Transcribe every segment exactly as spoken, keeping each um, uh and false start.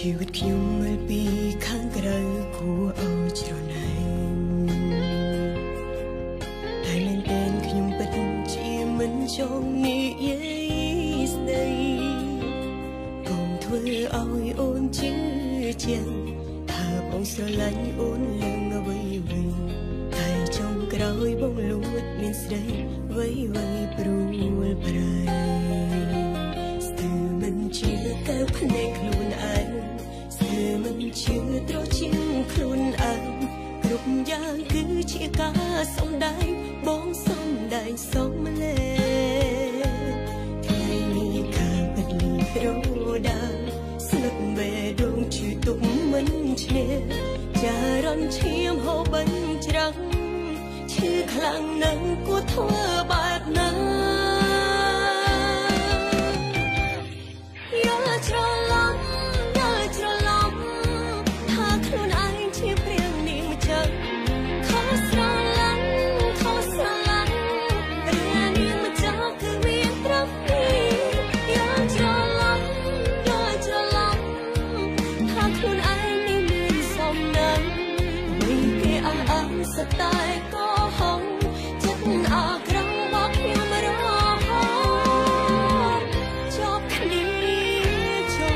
ชีวิตខ្ញុំមើលពីខាងក្រៅគួរឲ្យច្រណែនតែមែនទែនខ្ញុំពិតជាមិនចង់និយាយស្ដីកុំធ្វើឲ្យអូនជឿជាក់ថាបងស្រឡាញ់អូនលើងអ្វីវិញតែចុងក្រោយបងលួចមានស្រីវៃវៃព្រួលប្រែស្ទើរមិនជឿទៅភ្នែកខ្លួនឯងស្ទើរមិនជឿត្រជាងខ្លួនឯងគ្រប់យ៉ាងគឺជាការសំដែងបងសំដែងសំលេងថ្ងៃនេះខាងពិតលីរដាស្លឹកបេះដូងជឿទុកមិនឈ្នះចារន់ឈាមហូរបញ្ច្រាំងឈឺខ្លាំងណាស់គួរធ្វើបែបណាយ៉ាច្រឡំយ៉ាច្រឡំថាខ្លួនឯងជាព្រាងនាងម្ចឹងខុសស្រឡាញ់ខុសស្រឡាញ់រានាងម្ចឹងគឺមានត្រឹមនេះយ៉ាច្រឡំយ៉ាច្រឡំថាខ្លួនឯងនេះមានសំណាងវិញគេអះអាងសតែក៏ហងចិត្តអាក្រក់មកខ្ញុំរហូតចប់គ្នាចុង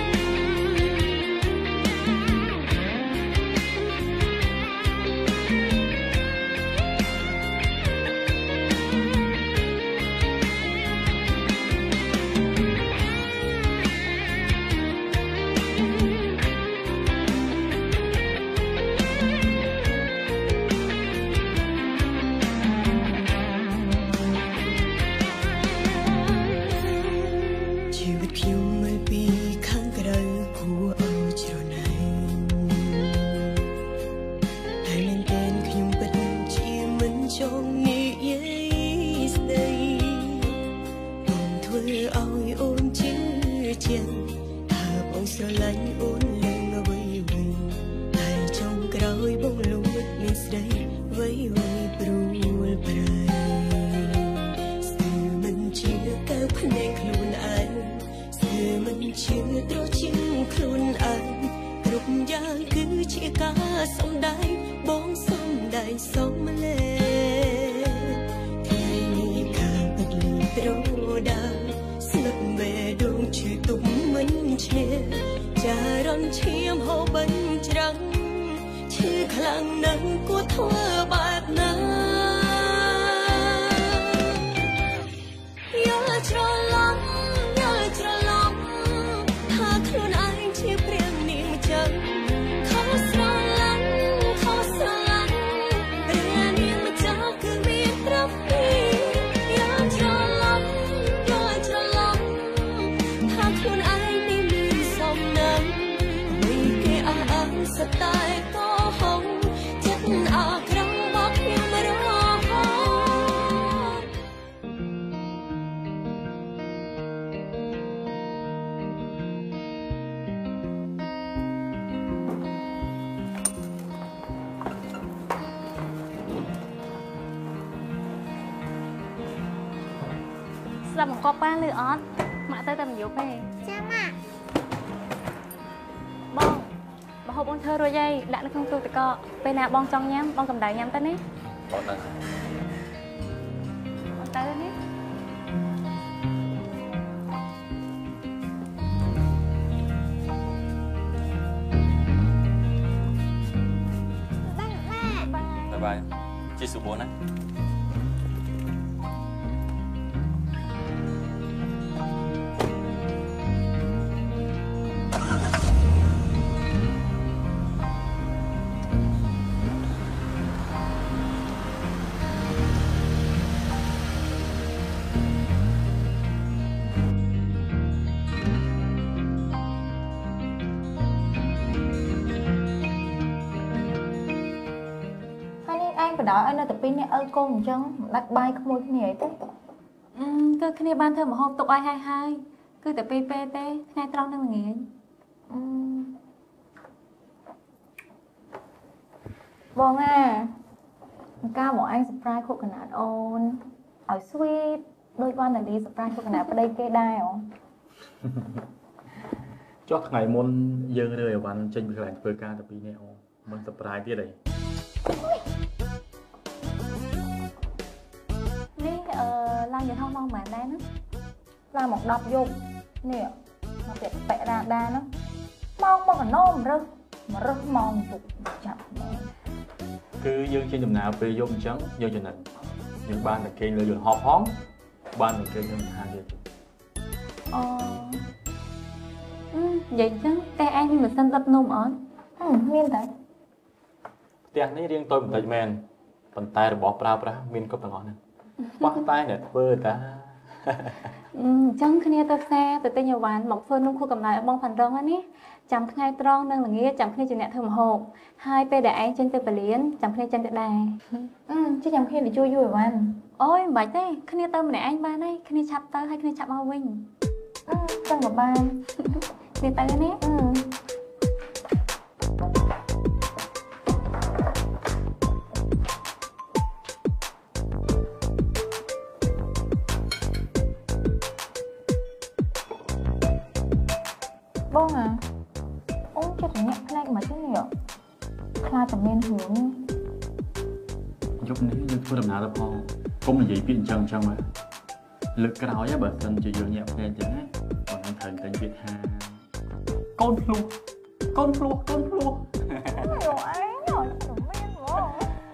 ជីវិតខ្ញុំមើលពីខាងក្រៅគួរឲ្យច្រណែនតែមែនទែនខ្ញុំពិតជាមិនចង់និយាយស្ដីបងធ្វើឲ្យអូនជឿជាក់ថាបងស្រឡាញ់អូនលើងអ្វីវិញតែចុងក្រោយបងលួចមានស្រីវៃវៃព្រួលប្រែស្ទើរមិនជឿទៅភ្នែកខ្លួនឯងស្ទើរមិនជឿត្រជាងខ្លួនឯងគ្រប់យ៉ាងគឺជាការសំដែងបងសំដែងសំលេងថ្ងៃនេះខាងពិតលីរដាស្លឹកបេះដូងឈឺទុកមិនឈ្នះចារន់ឈាមហូរបញ្ច្រាំងឈឺខ្លាំងណាស់គួរធ្វើបែបណាយ៉ាច្រឡំយ៉ាច្រឡំថាខ្លួនឯងជាព្រាងនាងម្ចឹងខុសស្រឡាញ់ខុសស្រឡាញ់រានាងម្ចឹងគឺមានត្រឹមនេះយ៉ាច្រឡំយ៉ាច្រឡំថាខ្លួនឯងនេះមានសំណាងវិញគេអះអាងសតែក៏ហងចិត្តអាក្រក់មកខ្ញុំរហូតស្លាប់មកកប់ប៉ាឬអត់ម៉ាក់ទៅតែមិនយប់ទេចាម៉ាក់បងបើហូបបងធ្វើរួចហើយដាក់នៅក្នុងទូទឹកកកពេលណាបងចង់ញ៉ាំបងកំដៅញ៉ាំទៅនេះបងទៅបងទៅនេះបាយបាយជីសុបណាបដ ឲ្យនៅតែពីរនាក់ឪកូនអញ្ចឹងមិនដាច់បាយក្មួយគ្នាអីទេគឺគ្នាបានធ្វើម្ហូបទុកឲ្យហើយហើយគឺតែពីរពេលទេថ្ងៃត្រង់នឹងល្ងាចបងអាកាលមកអញ surprise ខុសកណាតអូនឲ្យ sweet ដូចវណ្ណលី surprise ខុសកណាតប្តីគេដែរអូ cho ngày môn dương rơi ở bàn trên cái lạnh phơi ca tập đi nè mình tập bài tiết đấy Ní ờ làm gì không mong mà đây nó làm một đập vô nè mà tiệt bẹ ra đa nó mong mong là nôm rơ mà rơ mong chụp chặt cứ dương trên chùm nào về vô mình trắng vô cho này những ban là kênh lợi dụng họp hóm ban là kênh những hàng gì ờ ừ, vậy chứ tay anh nhưng mà xin tập nôm ở ừ miên đấy tiền này riêng tôi một tay men bàn tay rồi bỏ ra ra miên có bằng ngọn này quá tay này vơ ta ừ chẳng khi nào tôi xe từ tay nhiều bạn một phương nông khu cầm lại bông phần rong á ní chấm ngay tròn đang là nghĩa chấm khi chuyện nhẹ thơm hộp hai pe để anh trên tay bà liến chấm khi chân tay đài ừ chứ chấm khi để chui vui của anh ôi bảy thế khi nào tôm này anh ba đây khi nào chập tơ hay khi nào chập ao vinh ừ chân của ba đi tay nè ừ bông à ôi cho thằng nhẹ cái này mà chứ nhỉ khai tầm men hướng giúp ní như tôi làm nào đâu không cũng là gì chuyện chân chân mà lực cái đó á bản thân chỉ dựa nhẹ nghe chứ còn anh thần tên Việt Hà con luôn con luôn con luôn nhiều ấy nhỏ tầm men quá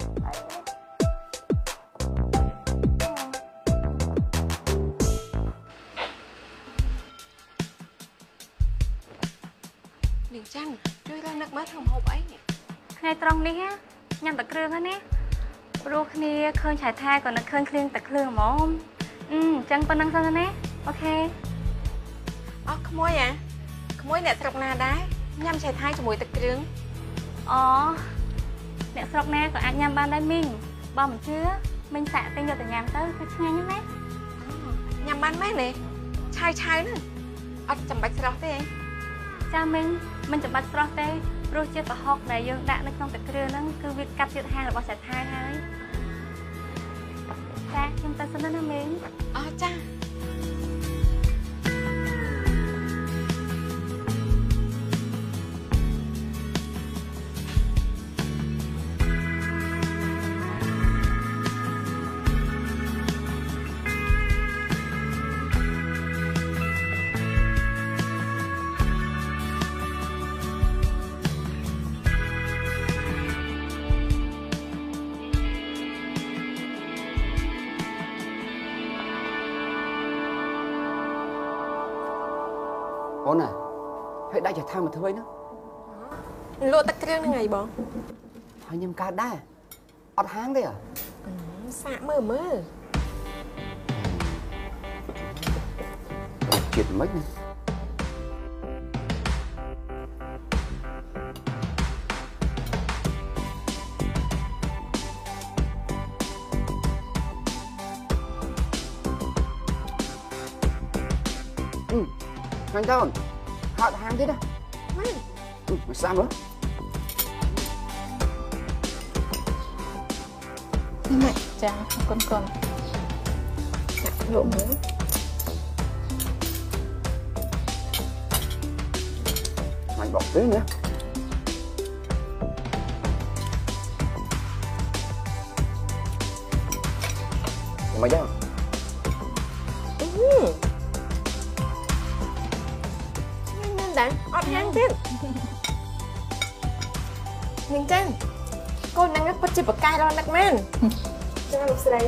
Liền chăngជួយរកនឹកមើលធ្វើម្ហូបអីនេះថ្ងៃត្រង់នេះញ៉ាំតែគ្រឿងហ្នឹងណាព្រោះគ្នាឃើញឆៃថាក៏នឹកឃើញគ្រឿងតែគ្រឿងហ្មងអឺអញ្ចឹងប៉ុណ្ណឹងសិនណាអូខេអស់ក្មួយអាក្មួយអ្នកស្រុកណាដែរញ៉ាំឆៃថាជាមួយទឹកគ្រឿងអូអ្នកស្រុកណាក៏អាចញ៉ាំបានដែរមីងបើមិនជឿមីងសាក់ទិញយកទៅញ៉ាំទៅគឺឆ្ងាញ់ណាស់ណាញ៉ាំបានមែនទេឆៅឆៅហ្នឹងអត់ចាំបាច់ស្រស់ទេអីចាមីងមិនចាំបាច់ស្រស់ទេព្រោះជាតិប្រហុកដែលយើងដាក់នៅក្នុងទឹកគ្រឿងហ្នឹងគឺវាកាត់ជាតិហាងរបស់ឆៃថាហើយចាខ្ញុំទៅសិនណាមីងអស់ចាអូនហើយដាច់ចថាមកធ្វើអីនោះលក់ទឹកគ្រឿងហ្នឹងអីបងហើយខ្ញុំកើតដែរអត់ហាងទេអ្ហ៎សាកមើលមើលជាតិមិនណាអឺខាងតោនហត់ហាងទៀតណាមែនអឺមកសាមើលនេះចាកូនកូនចាក់លក់មើល Mày bọc tí nữa. Mày đâu? Ừ. Nên đã, ọt hang tiếp. Mình chân. Cô năng rất bắt chịp bậc cay đó nạc men. Cho lục đây.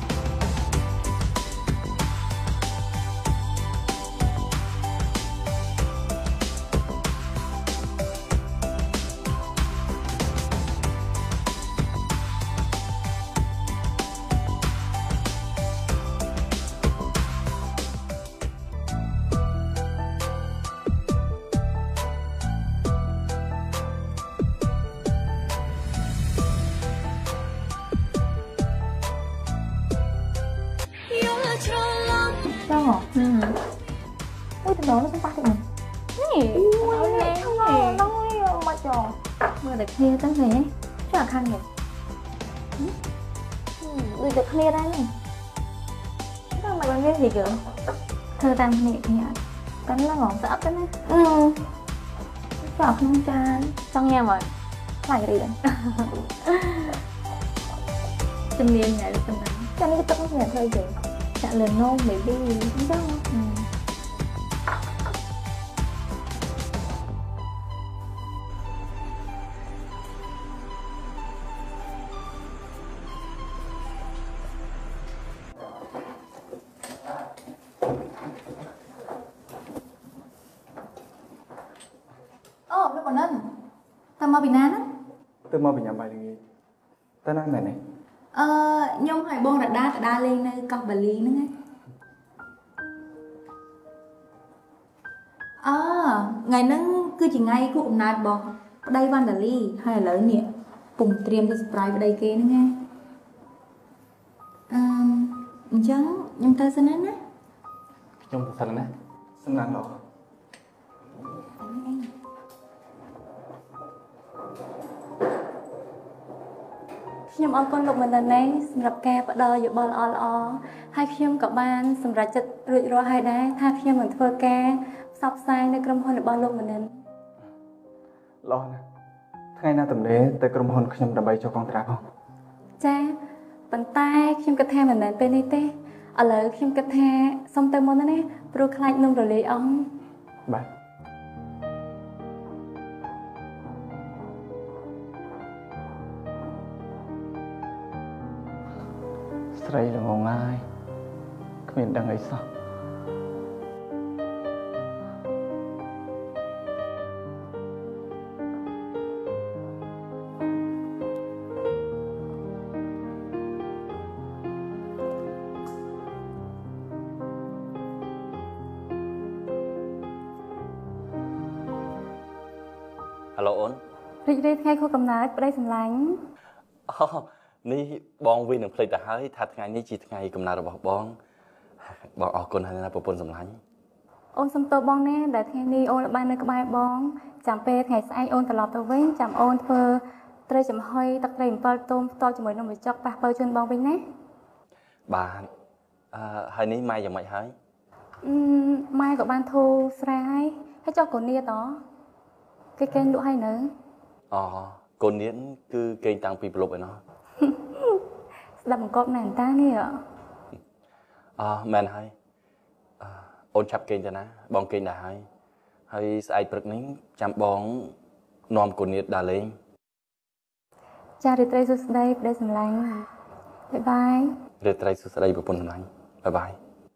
Sao hả? Ừ. Ôi từ đó nó không bắt được mình. Nè, ôi nè, không ngon đâu mà trời. mưa được kia tới về chắc là khăn nhỉ Ui được kia đây này. Sao mà bạn biết gì kìa thơ tăng nhẹ nhẹ កាន់ឡើងងស្អាតទេណាអឺvàoក្នុងចានចង់ញ៉ាំអត់ខ្លាចរៀនជំនាញញ៉ាំប៉ុណ្ណាចាននេះទឹកនេះធ្វើអីចាក់លឿននោម maybe អញ្ចឹង Ồ, nó còn nên tao mau bị nán á. Tôi mau bị nhầm bài gì. Tao nói mày này. Ờ, nhông hỏi bông đặt đá, đá lên nơi cọc bà lý nữa nghe. Ờ, ngày nâng cứ chỉ ngay cụ nạt bò đây văn đà ly hay là lớn nhỉ. Cùng triêm cho surprise vào đây kia nữa nghe. Ờ, chẳng nhông ta xin án á. Nhông ta xin án á. Xin án đó. ខ្ញុំអរគុណលោកមនិននេះសម្រាប់ការផ្ដល់យោបល់ល្អៗហើយខ្ញុំក៏បានសម្រេចចិត្តរួចរាល់ហើយដែរថាខ្ញុំនឹងធ្វើការផ្សព្វផ្សាយនៅក្រុមហ៊ុនរបស់លោកមនិនល្អណាស់ថ្ងៃណាតំណេទៅក្រុមហ៊ុនខ្ញុំដើម្បីចូលកងត្រាផងចាប៉ុន្តែខ្ញុំគិតថាមិនមែនពេលនេះទេឥឡូវខ្ញុំគិតថាសុំទៅមុនណាព្រោះខ្លាចនឹងរលាយអស់បាទស្រីល្ងងហើយគ្មានដឹងអីសោះ Hello ôn រីករាយថ្ងៃខួបកំណើតប្តីសម្លាញ់នេះបងវិញនឹងភ្លេចទៅហើយថាថ្ងៃនេះជាថ្ងៃកំណើតរបស់បងបងអរគុណហើយណាប្រពន្ធសម្លាញ់អូនសុំទោសបងណាដែលថ្ងៃនេះអូនបាននៅក្បែរបងចាំពេលថ្ងៃស្អែកអូនត្រឡប់ទៅវិញចាំអូនធ្វើត្រីចំហុយទឹកត្រីអំពិលទុំផ្ទាល់ជាមួយនំបញ្ចុកប៉ះបើជូនបងវិញណាបាទអឺហើយនេះម៉ែយ៉ាងម៉េចហើយម៉ែក៏បានធូរស្រាយហើយចុះកូននាតអគេកេងលក់ហើយនៅអូកូននាតគឺកេងតាំងពីប្រលប់ឯណោះស្ដាប់បង្កប់ណែតានេះអឺមែនហើយអូនឆាប់កេងទៅណាបងកេងដែរហើយហើយស្អែកព្រឹកនេះចាំបងនាំកូននាតដើរលេងចារីត្រីសួស្ដីប្តីសម្លាញ់បាយបាយរីត្រីសួស្ដីប្រពន្ធសម្លាញ់បាយបាយ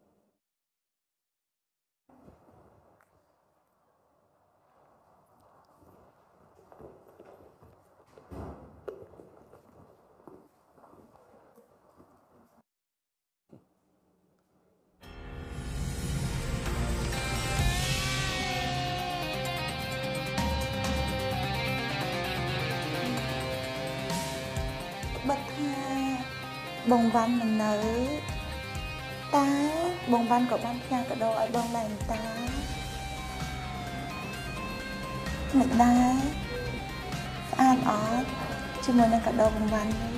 bất tha bông văn mình nở ta bông văn của ban nhà cả đồ ở bông lành ta mình đá an ót chứ muốn cả đồ bông văn ấy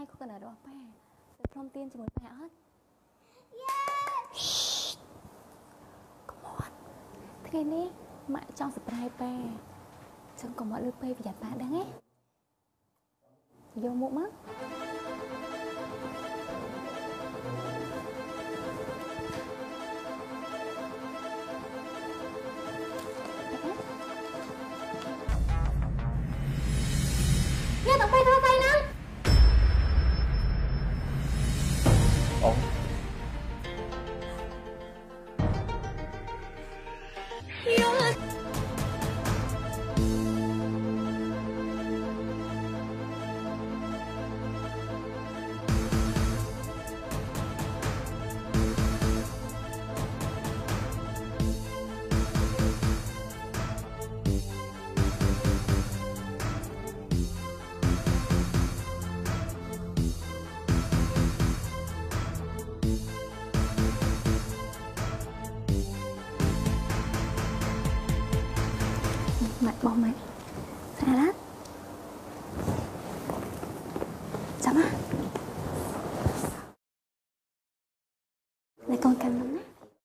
ខុសកណ្ដាលរបស់ប៉ាទៅព្រមទានជាមួយប៉ាអត់Come on ថ្ងៃនេះម៉ាក់ចង់ surprise ប៉ាចឹងកុំមកលឺពេកប្រយ័ត្នប៉ាដឹងទេយកមុខមកអ្នកទៅទៅទៅណាអូBông mày salad chấm á lấy con canh lắm á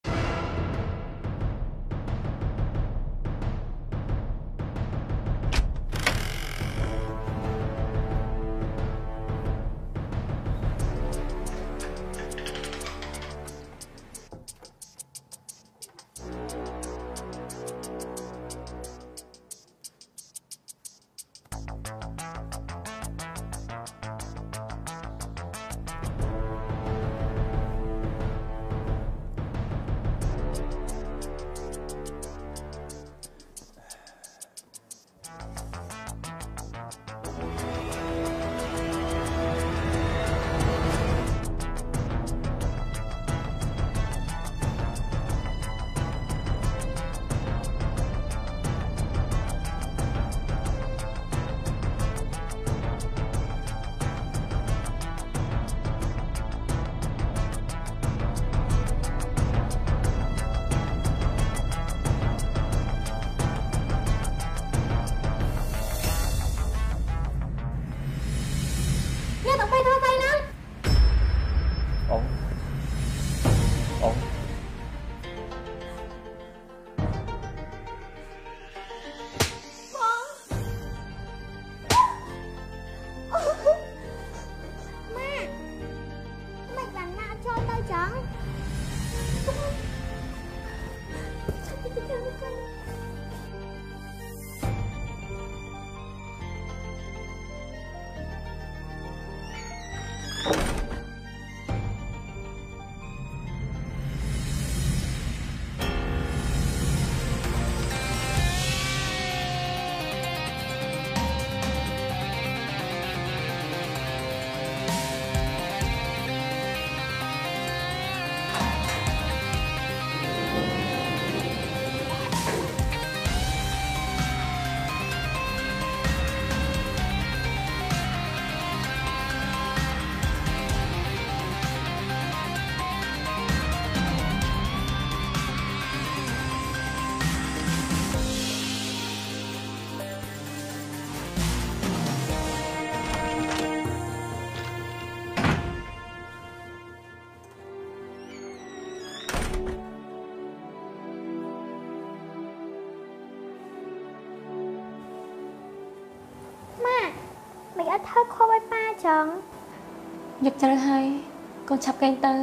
Mày ít thất khô với ba chồng Giật trời hay Con chập kênh tơ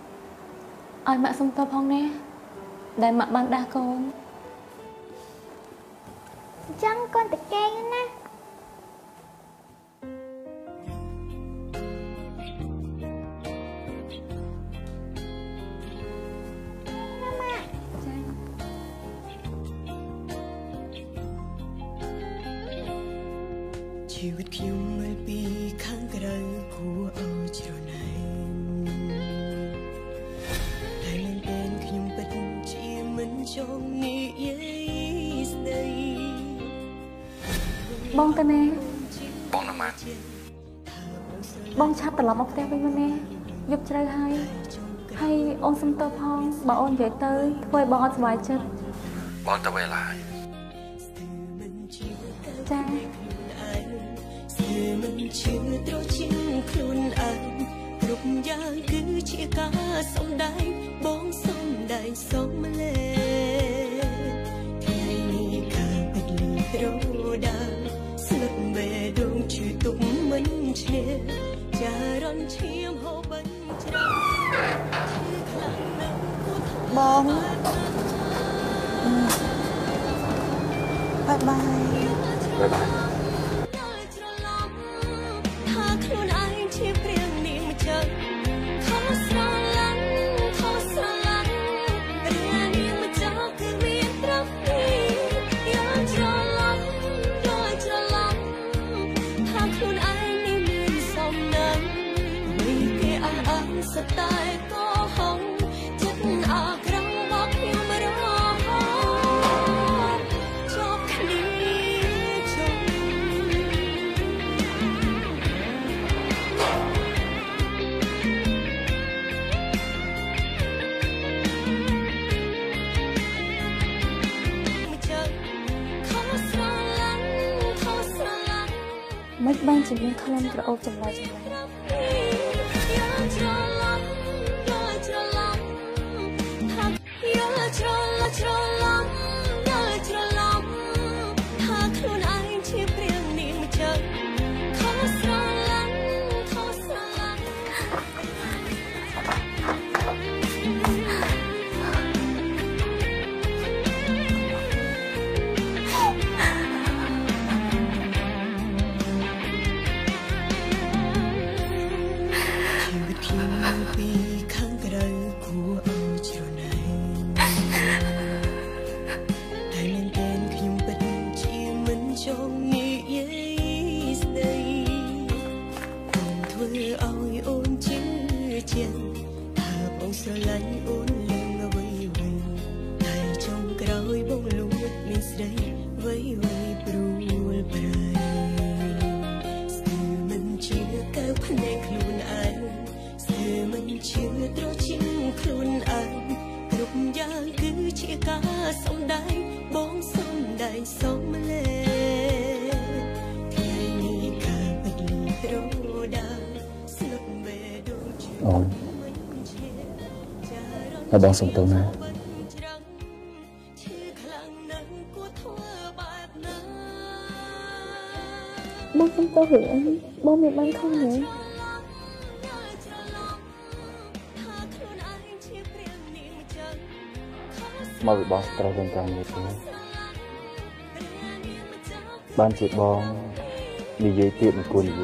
Ôi mẹ xung tơ phong nè Để mẹ bằng đa con Chẳng con tự kê nè ชีวิตខ្ញុំមិនពីខាងក្រៅគួរឲ្យច្រណែនតែមែនតែនខ្ញុំពិតជាមិនចង់និយាយស្ដីបងទៅណាបងណាម៉ាបងឆាប់ត្រឡប់មកផ្ទះវិញមែនទេយប់ជ្រៅហើយហើយអូនសុំទោសផងបើអូននិយាយទៅធ្វើឲ្យបងអត់សុខចិត្តបងទៅវេលាហើយចាមិន chưa trôi chim khuôn anh rục giang cứ chia cá sông đáy bóng sông đại sông lê ngày cả bật lửa rô đà sực về đường chữ tụng mình chia cha rон chiêm hồ bấn bông bye bye bye bye tại có hồng chất à răng bóc nhưng mà đó cho khi trông mấy ban chỉ liên khăn rồi ôm chầm lại chầm lại ôi là bọn sống tấu nào bố không tao hưởng anh bố mẹ ban không nhỉ mà bị bọn tao gần càng như thế ban chị bọn đi dưới tiệm cuốn gì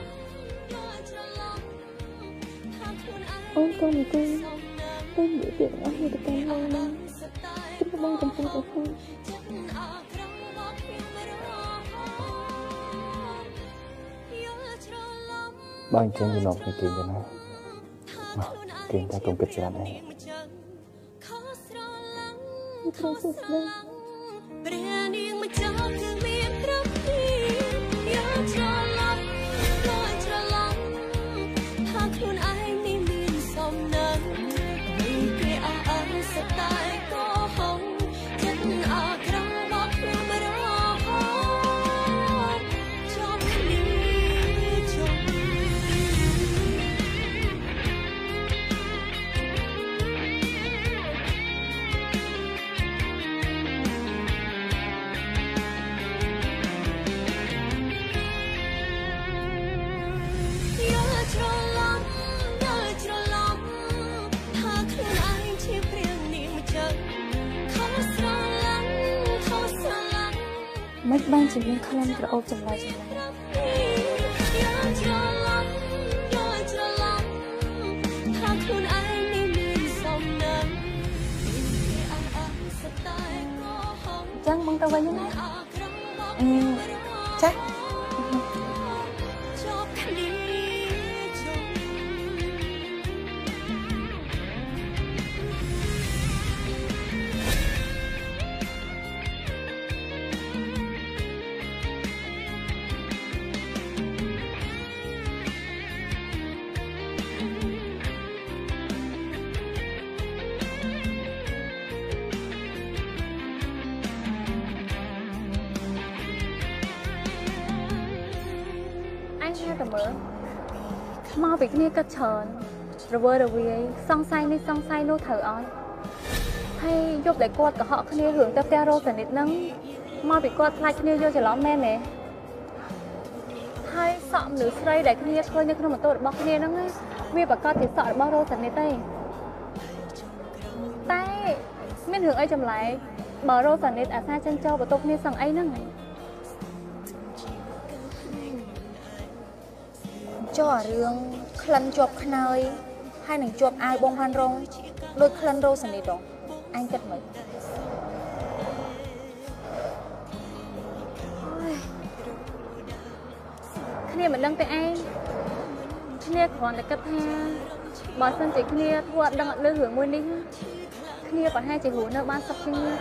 ôi con này con con giữ chuyện ông người ta càng lâu lắm chúng ta đang cầm tay của con ban chân như nộp như tiền cho nó tiền ta công kích cho anh ấy không sự đâu mấy ban chỉ liên khăn rồi ôm chầm lại chầm lại chẳng mong tao quay như này ừ, chắc tầm mỡ mau bị kia cất chờn rồi vừa rồi vì song say nên song say nô thở ói hay giúp để quạt cả họ kia hưởng tới pha rô nít nắng mau bị quạt lại kia vô cho lắm men nè hay sợ nữ say để kia thôi nhưng không mà tôi bóc kia nắng ấy vì bà con thì sợ bao rô nít tay tay men hưởng ấy chầm lại bờ rô nít à xa chân châu và tôi kia sằng ấy nắng cho riêng khăn chụp khơi hay nằng chụp ai bông hoan rong đôi khăn rô sần đi đó anh cất mình khi này mình đang tại anh khi này còn là cất ha bỏ sân chỉ khi này thua đang lưỡi hưởng môi ninh khi này còn hai chỉ hú nợ ban sắp kinh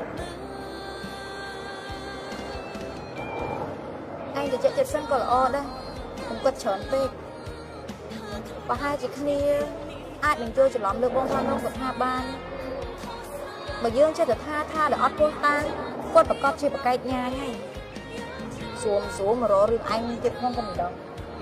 anh thì chạy chạy sân còn là o đây cũng quật chớn tê và hai chị kia ai đừng chơi chỉ lắm được bông thoa nông của tha ban mà dương chơi được tha tha để ót cô ta con và con chơi vào cây nhà ngay xuống xuống mà rồi anh chết không cần đâu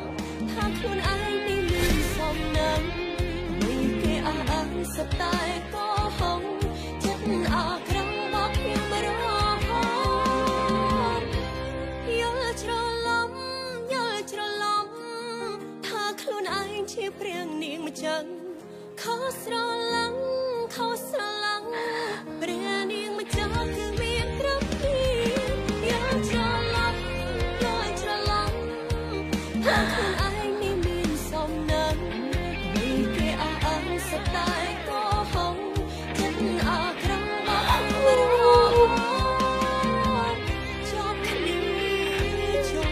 chia riêng niềm chân khó sờ lắng khó sờ lắng riêng niềm chân cứ miên rất hiền nhớ cho lắm nhớ cho lắm thà thương ai niềm miên sông nắng vì kia à ấm sẽ tay có hồng chân à krang bạc mơ cho đi cho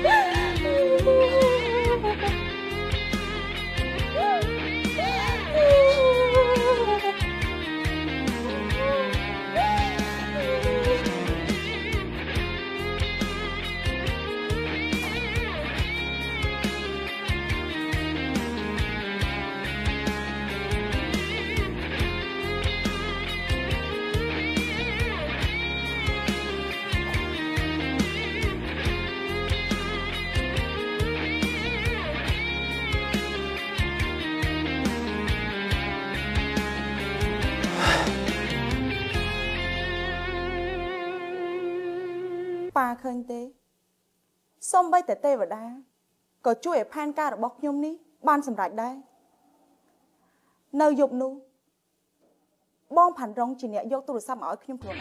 bà khơi tế xong bay tê tê vào đá có chuỗi pan ca được bọc nhôm ní ban sầm rạch đây nơi dục nu bong phản rong chỉ nhẹ vô tôi xăm ở nhôm thường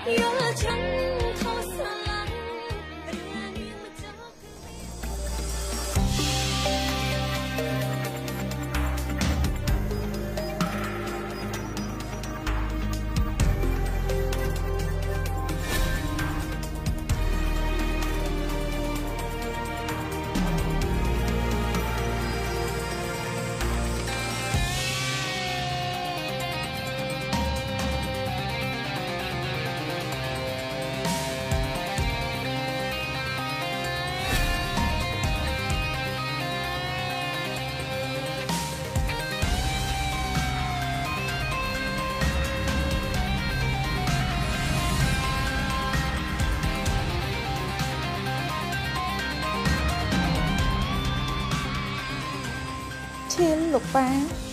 thiên lục ba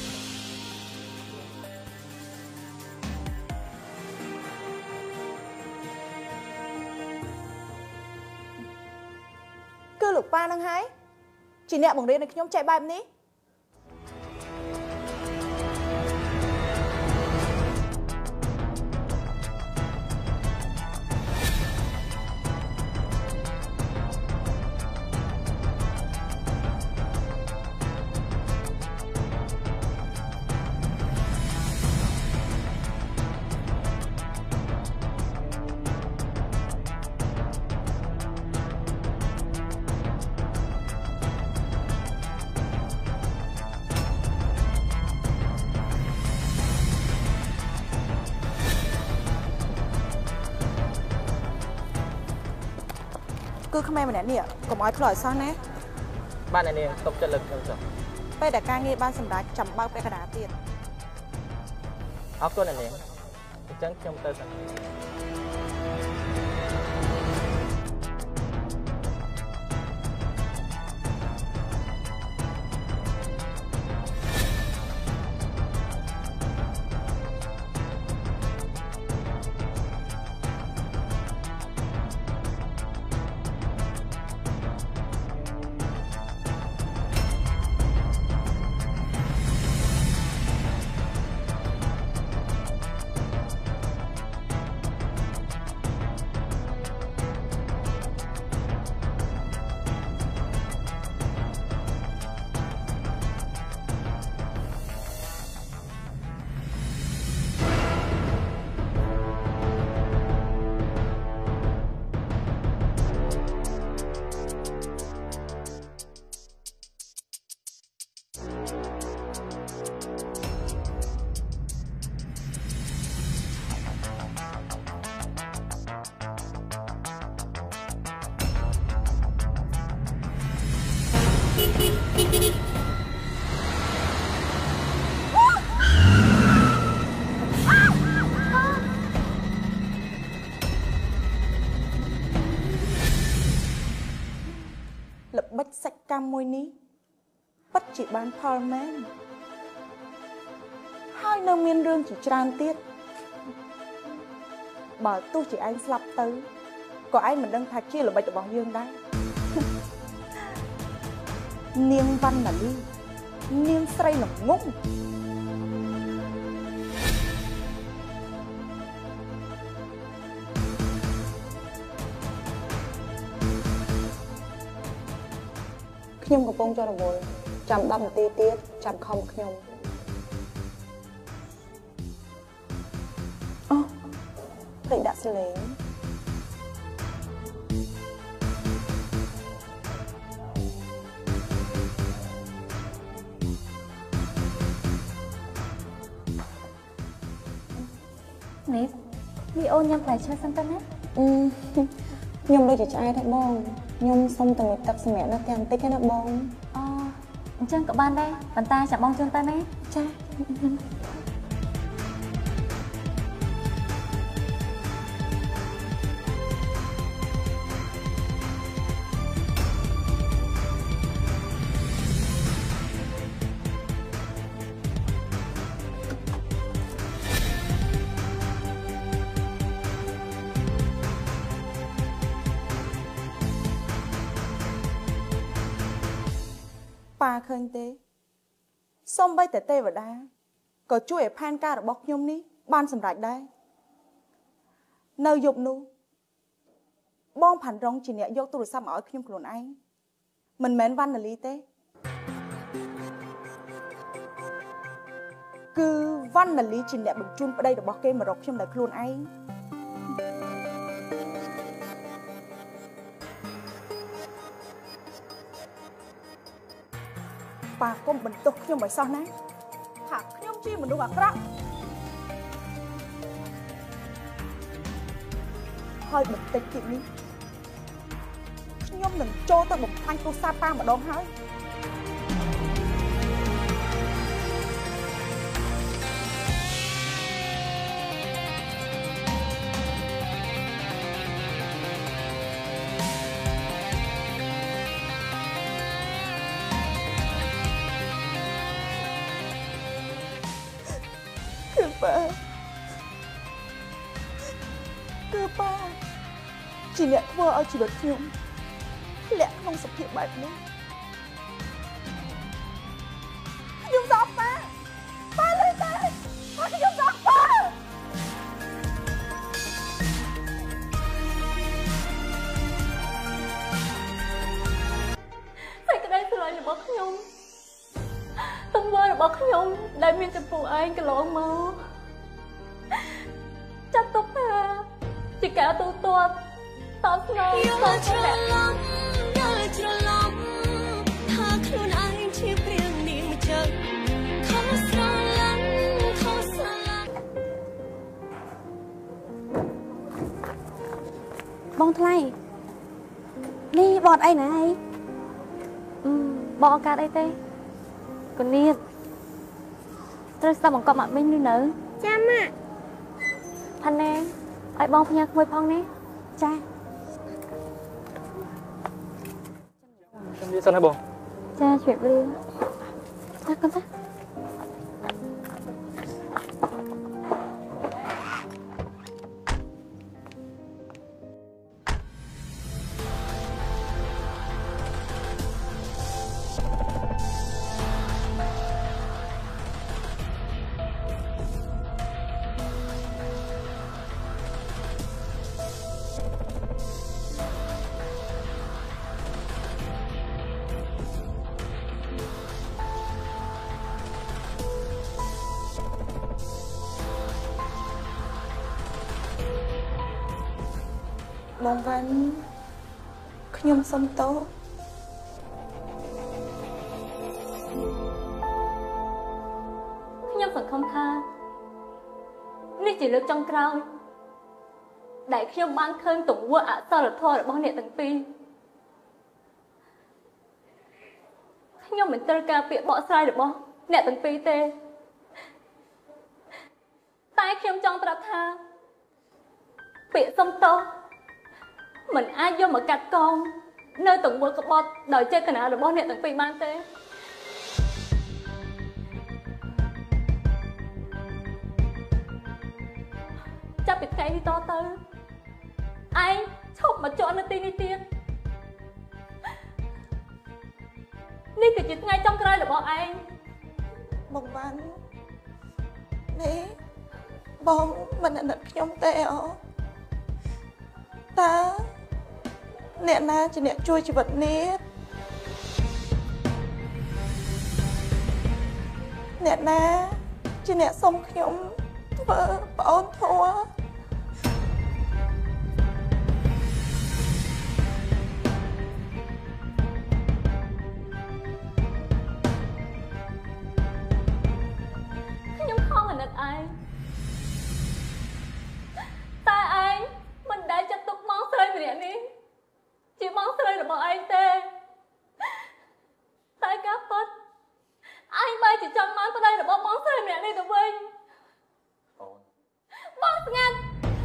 cứ lục ba năng hái chỉ nẹ bằng đây này nhóm chạy bài ní cứ không em mà nè nè có mọi loại sao nè ban này nè tộc chân lực rồi bây đã ca nghe ban sầm đá chầm bao cái đá tiền áo tôi này nè trắng trong tơ sẵn Lập bách sạch cam môi ní bất chỉ bánផលមែនហើយនៅមានរឿងជាច្រើនទៀតបើទោះជាឯងស្លាប់ទៅក៏ឯងមិនដឹងថាជាល្បិចរបស់យើងដែរនាងវណ្ណាលីនាងស្រីល្ងងខ្ញុំកំពុងចរវល់ចាំដប់នាទីទៀតចាំខំខ្ញុំអូភ្លេចដាក់សលេងនេះវីអូនញ៉ាំផ្លែឈើសិនទៅណាខ្ញុំដូចជាឆ្អែតហើយបងខ្ញុំសុំតែមួយទឹកសម្រាប់នៅទាំងបន្តិចណាបងអូអញ្ចឹងក៏បានដែរប៉ុន្តែចាំបងជូនទៅណាចាប៉ាឃើញទេសូម្បីតែទេវតាក៏ជួយឲ្យផែនការរបស់ខ្ញុំនេះបានសម្រេចដែរនៅយប់នោះបងផាន់រងជាអ្នកយកទូរស័ព្ទមកឲ្យខ្ញុំខ្លួនឯងមិនមែនវណ្ណាលីទេគឺវណ្ណាលីជាអ្នកបញ្ជូនប្តីរបស់គេមករកខ្ញុំដោយខ្លួនឯងប៉ាកុំបន្ទោសខ្ញុំឲ្យសោះណាថាខ្ញុំជាមនុស្សអាក្រក់ហើយបន្តិចទៀតនេះខ្ញុំនឹងចូលទៅបំផ្លាញទូរស័ព្ទប៉ាម្ដងហើយគឺប៉ាជាអ្នកធ្វើឲ្យជីវិតខ្ញុំធ្លាក់ក្នុងសភាពបែបនេះខ្ញុំសោកប៉ាប៉ាលើតែប៉ាខ្ញុំសោកប៉ាសេចក្តីស្រឡាញ់របស់ខ្ញុំទង្វើរបស់ខ្ញុំដែលមានចំពោះឯងកន្លងមកចាត់ទុកថាជាការទូទាត់តបស្នងទៅច្រឡំដល់ច្រឡំថាខ្លួនឯងជាព្រាងនាងចឹងខំស្រឡាញ់ខំស្រឡាញ់បងថ្លៃនេះបត់អីណាអីបងអត់កាត់អីទេកូននេះត្រូវស្ដាប់បង្កប់មកវិញនៅចាំម៉ាក់ផាណែឲ្យបងផ្ញើក្មួយផងនេះចាជំរាបសិនណាបងចាជម្រាបលាចាកូនតាបងវ៉ាន់ខ្ញុំសុំទោសខ្ញុំសង្ឃឹមថានេះជាលើកចុងក្រោយដែលខ្ញុំបានឃើញទង្វើអសីលធម៌របស់អ្នកទាំងពីរខ្ញុំមិនត្រូវការពាក្យបកស្រាយរបស់អ្នកទាំងពីរទេតែខ្ញុំចង់ប្រាប់ថាពាក្យសុំទោសមិនអាចយកមកកាត់កងនៅទង្វើក្បត់ដោយចេតនារបស់អ្នកទាំងពីរបានទេចាប់ពីថ្ងៃនេះតទៅឯងឈប់មកជក់នៅទីនេះទៀតនេះគឺជាថ្ងៃចុងក្រោយរបស់ឯងបងវ៉ាន់នេះបងមិនអាណិតខ្ញុំទេអូតើអ្នកណាជាអ្នកជួយជីវិតនេះអ្នកណាជាអ្នកសុំខ្ញុំធ្វើប្អូនធัวខ្ញុំខំអាណិតឯងតែឯងមិនដែលចាត់ទុកមកស្រីម្នាក់នេះជាបងស្រីរបស់ឯងទេតែការពិតឯងបែរជាចង់បានប្តីរបស់បងស្រីម្នាក់នេះទៅវិញអូនបងស្ងាត់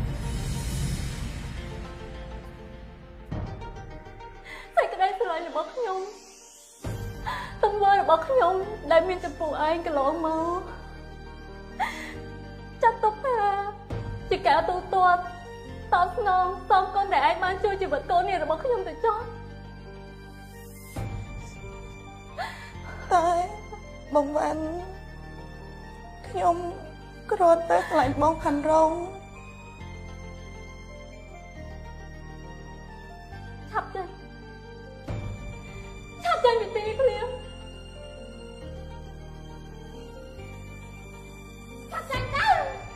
សេចក្តីស្រឡាញ់របស់ខ្ញុំទង្វើរបស់ខ្ញុំដែលមានចំពោះឯងកន្លងមកចាត់ទុកថាជាការទូទាត់តបស្នងសមគុណដែលឯងបានជួយជីវិតកូននេះរបស់ខ្ញុំទៅចុះតែបងវ៉ាន់ខ្ញុំគ្រាន់តែខ្លាចបងផាន់រងឆាប់ចេញឆាប់ចេញពីទីនេះភ្លាមឆាប់ចេញទៅ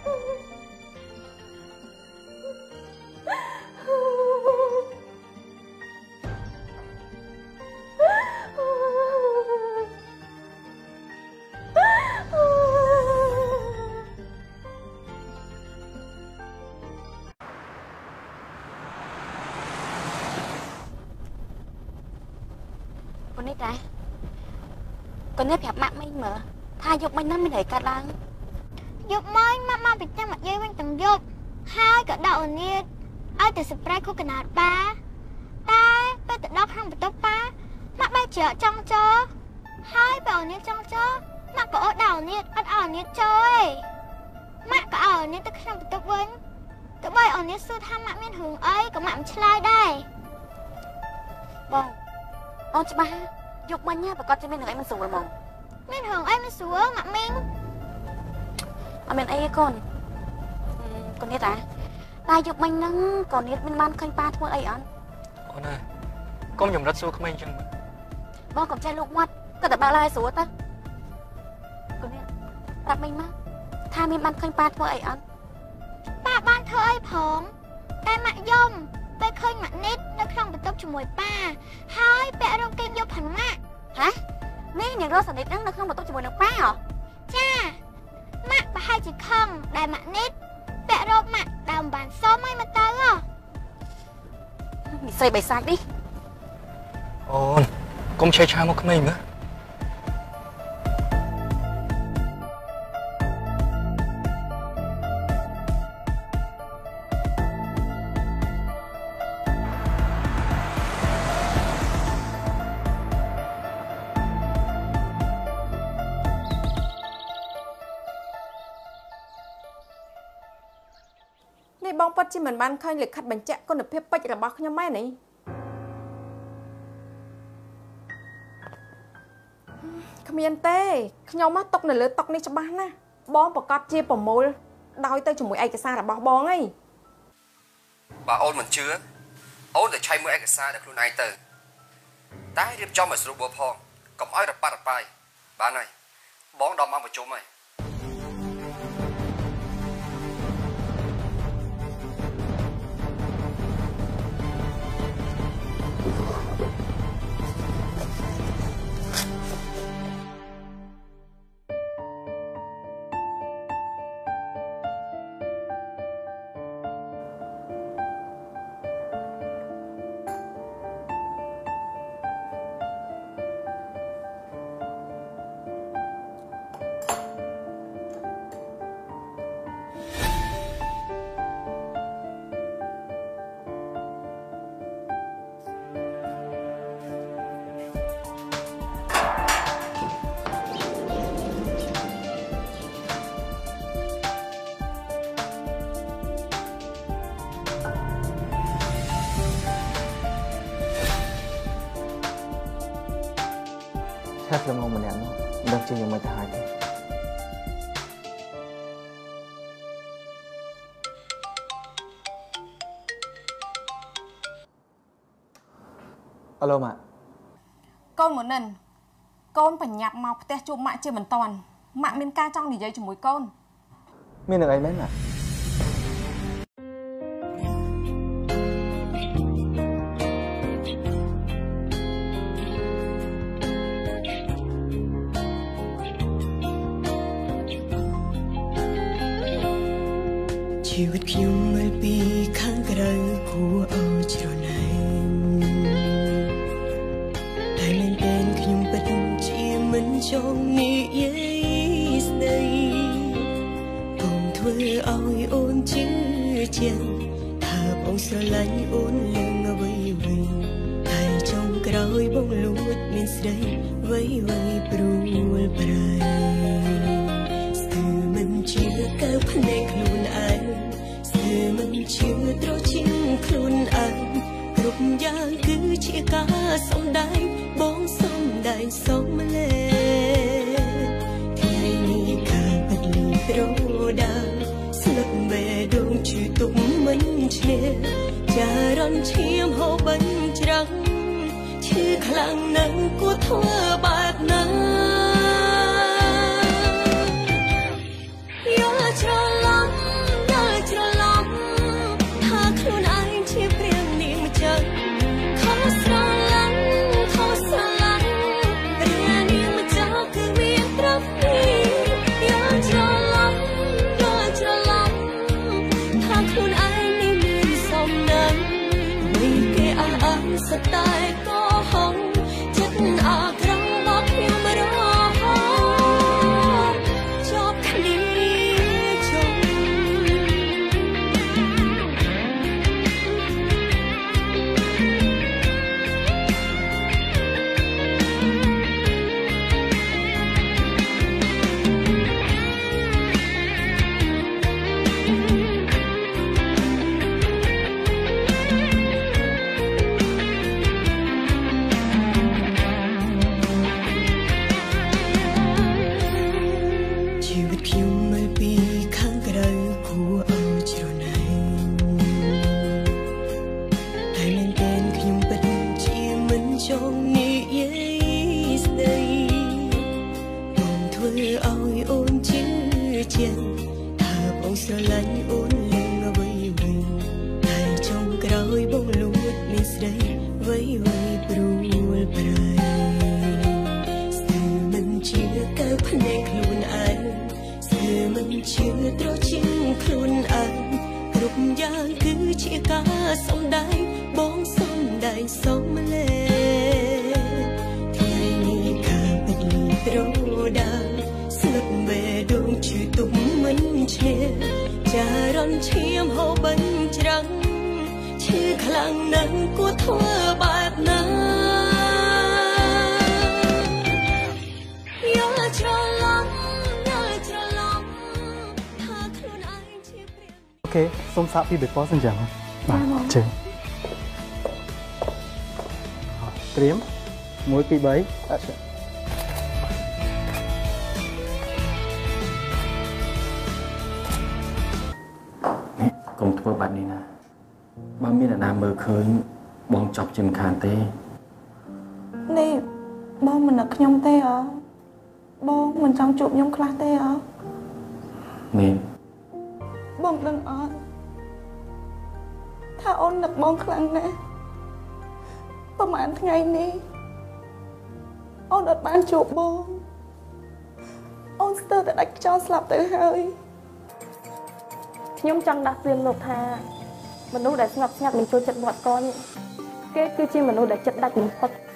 នេះតាកូននេះប្រាប់ម៉ាក់មិញមើលថាយកមិញហ្នឹងមានអីកាត់ឡើងយកមិញម៉ាក់មកពីចាំមកយាយវិញទាំងយកហើយក៏ដាក់អូនៀតឲ្យទៅស្ប្រេកខូកណាតប៉ាតែពេលទៅដល់ក្នុងបន្ទប់ប៉ាម៉ាក់បែរជាចង់ចូលហើយបើអូនៀតចង់ចូលម៉ាក់ក៏អត់ដាក់អូនៀតអត់ឲ្យអូនៀតចូលឯងម៉ាក់ក៏ឲ្យអូនៀតទៅក្នុងបន្ទប់វិញទៅបីអូនៀតសួរថាម៉ាក់មានរឿងអីក៏ម៉ាក់មិនឆ្លើយដែរបងអូនច្បាស់យកមិញណាប្រកាសជាមានរឿងអីមិនស្រួលហ្មងមានរឿងអីមិនស្រួលម៉ាក់មីងអត់មានអីទេកូនកូននេះតាតែយកមិញហ្នឹងកូននេះមិនបានឃើញប៉ាធ្វើអីអត់អូនណាកុំចម្រិតសួរក្មេងអញ្ចឹងបងកុំចេះលូកមាត់ក៏តែបើកឡាយស្រួលទៅកូននេះប្រាប់មិញមកថាមានបានឃើញប៉ាធ្វើអីអត់ប៉ាបានធ្វើអីផងតែម៉ាក់យំពេលឃើញម៉ាក់និតនៅក្នុងបន្ទប់ជាមួយប៉ាហើយពាក់រោគគេយកផាន់ម៉ាក់ហ៎នេះនាងរស់សនិតហ្នឹងនៅក្នុងបន្ទប់ជាមួយនឹងប៉ាហ៎ចាម៉ាក់ប្រហែលជាខឹងដែលម៉ាក់និតពាក់រោគម៉ាក់ដើមបានសុំឲ្យមកទៅហ៎និស័យបិសាចនេះអូនកុំឆេះឆាមកក្មេងមើលបងពិតជាមិនបានឃើញលិខិតបញ្ជាក់គុណភាពពេជ្ររបស់ខ្ញុំមែនទេគ្មានទេខ្ញុំមកຕົកនៅលើតុនេះច្បាស់ណាស់បងប្រកាសជាប្រមូលដោយទៅជាមួយឯកសាររបស់បងអីបើអូនមិនជឿអូនទៅឆៃមើលឯកសារដល់ខ្លួនឯងទៅតែរៀបចំឲ្យស្រួលបួផងកុំឲ្យរប៉ាត់រប៉ាយបានហើយបងដល់ម៉ោងប្រជុំហើយថាខ្ញុំមកម្នាក់នោះដឹងជាយ៉ាងម៉េចទៅហើយទេអាឡូម៉ាក់កូនមុននិនកូនបញ្ញាប់មកផ្ទះជួបម៉ាក់ជាមិនតាន់ម៉ាក់មានការចង់និយាយជាមួយកូនមាននឹងអីមែនម៉ាក់ជីវិតខ្ញុំមើលពីខាងក្រៅគួរឲ្យច្រណែនតែមែនតែខ្ញុំពិតជាមិនចង់និយាយស្ដីបងធ្វើឲ្យអូនជឿជាក់ថាបងស្រឡាញ់អូនលឿងអ្វីវិញតែចុងក្រោយបងលួចមានស្រីអ្វីអ្វីព្រួលប្រែស្ទើរមិនជឿកើភ្នែកខ្លួនឯងមិនជឿត្រជាងខ្លួនឯងគ្រប់យ៉ាងគឺជាការសំដែងបងសំដែងសំលេងថ្ងៃនេះការពិតលឺត្រដាស្លឹកបេះដូងជឿទុកមិនឈ្នះចារន់ឈាមហូរបញ្ច្រាំងឈឺខ្លាំងណាស់គួរធ្វើបែបណាយកច្រឡំយកច្រឡំខ្លួនឯងជាព្រាងនាងម្ចាស់ខុសស្រឡាញ់ខុសស្រឡាញ់ព្រាងនាងម្ចាស់គឺមានត្រឹមនេះយកច្រឡំយកច្រឡំថាខ្លួនឯងនេះមានសំណាញ់មិនគេអះអាងសតែកោហងចិត្តអាក្រក់របស់ខ្ញុំរហូតជាប់គ្នាចុងស្រឡាញ់អូនលឿងអ្វីវិញតែចុងក្រោយបងលួចមានស្រីអ្វីអ្វីព្រួលប្រែស្ទើរមិនជឿកើភ្នែកខ្លួនឯងស្ទើរមិនជឿត្រជាងខ្លួនឯងគ្រប់យ៉ាងគឺជាការសំដែងបងសំដែងសំលេងថ្ងៃនេះការពិតលឺត្រដាស្លឹកបេះដូងជឿទុកមិនឈ្នះចារន់ឈាមហូរបញ្ច្រាំងឈឺខ្លាំងណាស់គួរធ្វើបែបណាយកច្រឡំយកច្រឡំថាខ្លួនឯងជាព្រាងអូខេសូមសាកពីបេប៉សិនចឹងបាទជើងត្រៀមមួយពីរបីអត់កុំធ្វើបែបនេះណាបើមានអ្នកណាមើលឃើញបងចប់ជាមិនខានទេនេះបងមិននឹកខ្ញុំទេអបងមិនចង់ជួបខ្ញុំខ្លះទេអនេះបងដឹងអត់ថាអូននឹកបងខ្លាំងណាស់ប្រហែលថ្ងៃនេះអូនអត់បានជួបបងអូនស្ទើរតែដាច់ខ្យល់ស្លាប់ទៅហើយខ្ញុំចង់ដាស់តឿនលោកថាមនុស្សដែលស្ងប់ស្ងាត់មិនចូលចិត្តវត្តកូនគេគឺជាមនុស្សដែលចិត្តដាច់បំផុត